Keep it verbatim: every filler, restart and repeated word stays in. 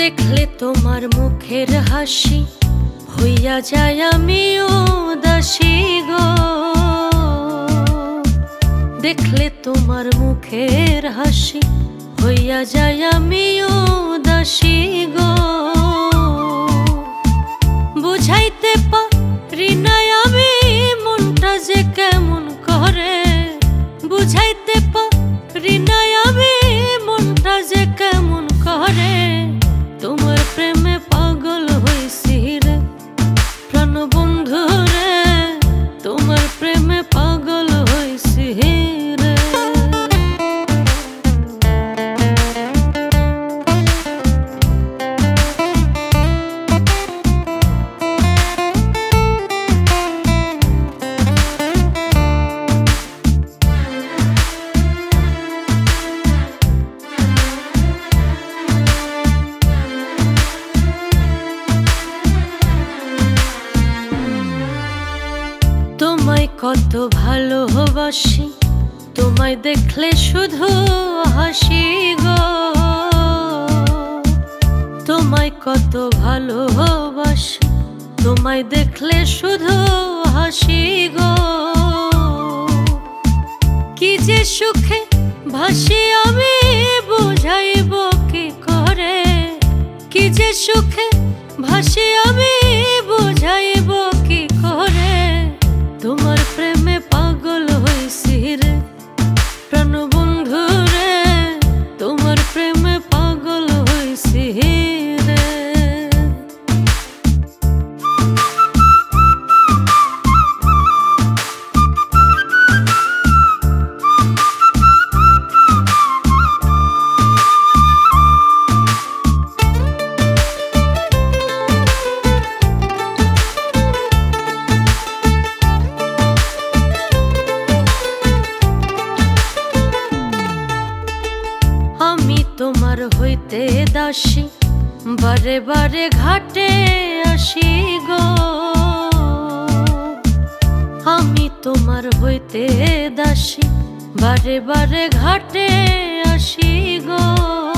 देखले तोमार मुखेर हासि हइया जाय आमिओ उदासी गो। देखले तोमार मुखेर हासि हइया जाय आमिओ उदासी गो। बुझाइते पारि ना आमि मनटा जे केमन करे, बुझाइते पारि ना आमि मनटा जे केमन करे। तोमार प्रेमे पागल हইছি रे प्राण बंधु रे, तोमार प्रेमे पागल हইছি रे। তোমায় কত ভালোবাসি, তোমায় দেখলে শুধু হাসি গো। তোমায় কত ভালোবাসি, তোমায় দেখলে শুধু হাসি গো। কি যে সুখে ভাসি আমি বুঝাইব কি করে, কি যে সুখে ভাসি আমি বুঝাইব কি করে। তোমার প্রেমে পাগল হইছি রে প্রাণ বন্ধু রে, তোমার প্রেমে পাগল হইছি রে। তোমার হইতে দাসী বারে বারে ঘাটে আসি গো। আমি তোমার হইতে দাসী বারে বারে ঘাটে আসি গো।